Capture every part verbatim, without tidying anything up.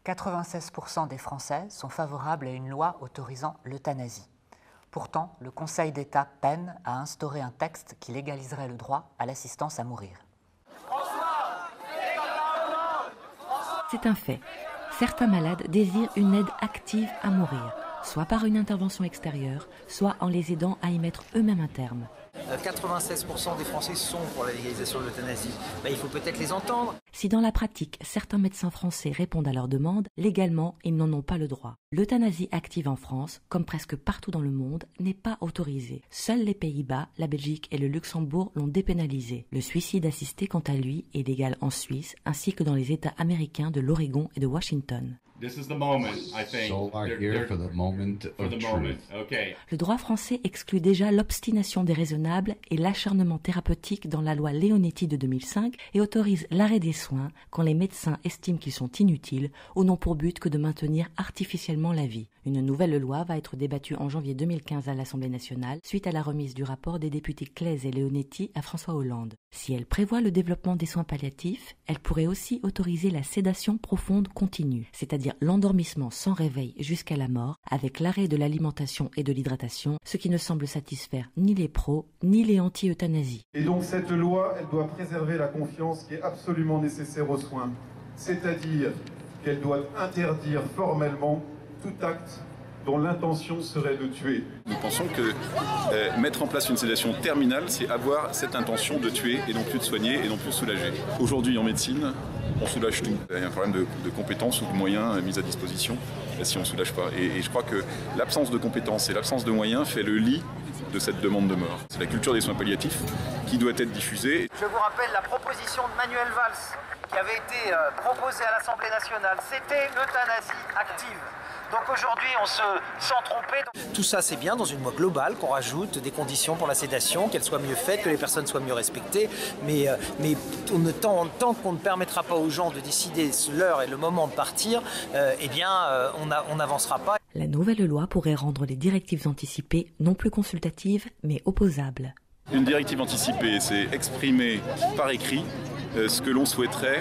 quatre-vingt-seize pour cent des Français sont favorables à une loi autorisant l'euthanasie. Pourtant, le Conseil d'État peine à instaurer un texte qui légaliserait le droit à l'assistance à mourir. C'est un fait. Certains malades désirent une aide active à mourir, soit par une intervention extérieure, soit en les aidant à y mettre eux-mêmes un terme. quatre-vingt-seize pour cent des Français sont pour la légalisation de l'euthanasie. Ben, il faut peut-être les entendre. Si dans la pratique, certains médecins français répondent à leur demande, légalement, ils n'en ont pas le droit. L'euthanasie active en France, comme presque partout dans le monde, n'est pas autorisée. Seuls les Pays-Bas, la Belgique et le Luxembourg l'ont dépénalisé. Le suicide assisté, quant à lui, est légal en Suisse, ainsi que dans les États américains de l'Oregon et de Washington. This is the moment, I think. So are They're- here they're- for the moment for of the truth. moment. Okay. Le droit français exclut déjà l'obstination déraisonnable et l'acharnement thérapeutique dans la loi Leonetti de deux mille cinq et autorise l'arrêt des soins quand les médecins estiment qu'ils sont inutiles ou n'ont pour but que de maintenir artificiellement la vie. Une nouvelle loi va être débattue en janvier deux mille quinze à l'Assemblée nationale suite à la remise du rapport des députés Claise et Leonetti à François Hollande. Si elle prévoit le développement des soins palliatifs, elle pourrait aussi autoriser la sédation profonde continue, c'est-à-dire l'endormissement sans réveil jusqu'à la mort, avec l'arrêt de l'alimentation et de l'hydratation, ce qui ne semble satisfaire ni les pros ni les anti-euthanasie. Et donc cette loi, elle doit préserver la confiance qui est absolument nécessaire aux soins. C'est-à-dire qu'elle doit interdire formellement tout acte dont l'intention serait de tuer. Nous pensons que euh, mettre en place une sédation terminale, c'est avoir cette intention de tuer et non plus de soigner et non plus de soulager. Aujourd'hui en médecine, on soulage tout. Il y a un problème de, de compétences ou de moyens mis à disposition si on ne soulage pas. Et, et je crois que l'absence de compétences et l'absence de moyens fait le lit de cette demande de mort. C'est la culture des soins palliatifs qui doit être diffusée. Je vous rappelle la proposition de Manuel Valls qui avait été euh, proposée à l'Assemblée nationale. C'était l'euthanasie active. Donc aujourd'hui, on se sent trompé. Tout ça, c'est bien dans une loi globale qu'on rajoute des conditions pour la sédation, qu'elle soit mieux faite, que les personnes soient mieux respectées. Mais, euh, mais on ne, tant, tant qu'on ne permettra pas aux gens de décider l'heure et le moment de partir, euh, eh bien, euh, on n'avancera pas. La nouvelle loi pourrait rendre les directives anticipées non plus consultatives, mais opposables. Une directive anticipée, c'est exprimer par écrit euh, ce que l'on souhaiterait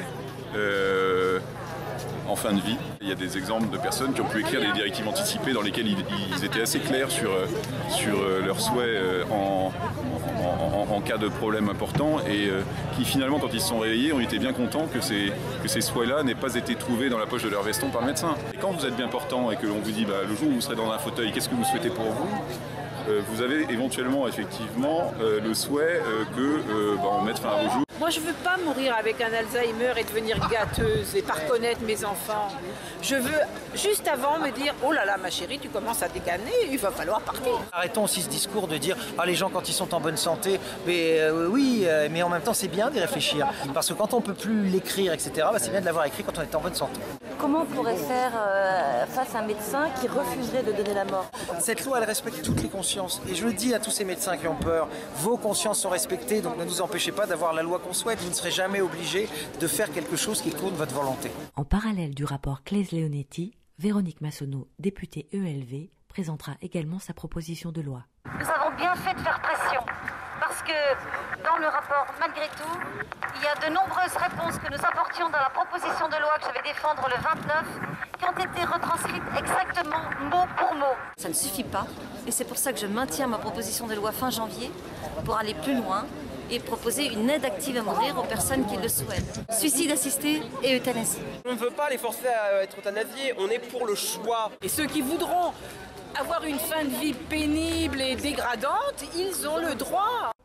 euh, en fin de vie. Il y a des exemples de personnes qui ont pu écrire des directives anticipées dans lesquelles ils, ils étaient assez clairs sur, sur leurs souhaits en, en, en, en cas de problème important et euh, qui finalement, quand ils se sont réveillés, ont été bien contents que ces, que ces souhaits-là n'aient pas été trouvés dans la poche de leur veston par le médecin. Et quand vous êtes bien portant et que l'on vous dit bah, le jour où vous serez dans un fauteuil, qu'est-ce que vous souhaitez pour vous ? Euh, vous avez éventuellement effectivement euh, le souhait euh, que euh, bah, on mette fin à vos jours. Moi, je ne veux pas mourir avec un Alzheimer et devenir gâteuse et pas reconnaître mes enfants. Je veux juste avant me dire « Oh là là, ma chérie, tu commences à déganer, il va falloir partir. » Arrêtons aussi ce discours de dire « Ah, les gens, quand ils sont en bonne santé, mais euh, oui, euh, mais en même temps, c'est bien d'y réfléchir. » Parce que quand on ne peut plus l'écrire, et cetera, bah, c'est bien de l'avoir écrit quand on est en bonne santé. Comment on pourrait faire euh, face à un médecin qui refuserait de donner la mort ? Cette loi, elle respecte toutes les consciences. Et je le dis à tous ces médecins qui ont peur, vos consciences sont respectées, donc ne nous empêchez pas d'avoir la loi qu'on souhaite. Vous ne serez jamais obligés de faire quelque chose qui compte votre volonté. En parallèle du rapport Claise-Leonetti, Véronique Massonneau, députée E L V, présentera également sa proposition de loi. Nous avons bien fait de faire pression, parce que dans le rapport, malgré tout, il y a de nombreuses réponses que nous apportions dans la proposition de loi que je vais défendre le vingt-neuf, qui ont été retranscrites exactement mot pour mot. Ça ne suffit pas, et c'est pour ça que je maintiens ma proposition de loi fin janvier, pour aller plus loin et proposer une aide active à mourir aux personnes qui le souhaitent. Suicide assisté et euthanasie. On ne veut pas les forcer à être euthanasiés, on est pour le choix. Et ceux qui voudront avoir une fin de vie pénible et dégradante, ils ont le droit.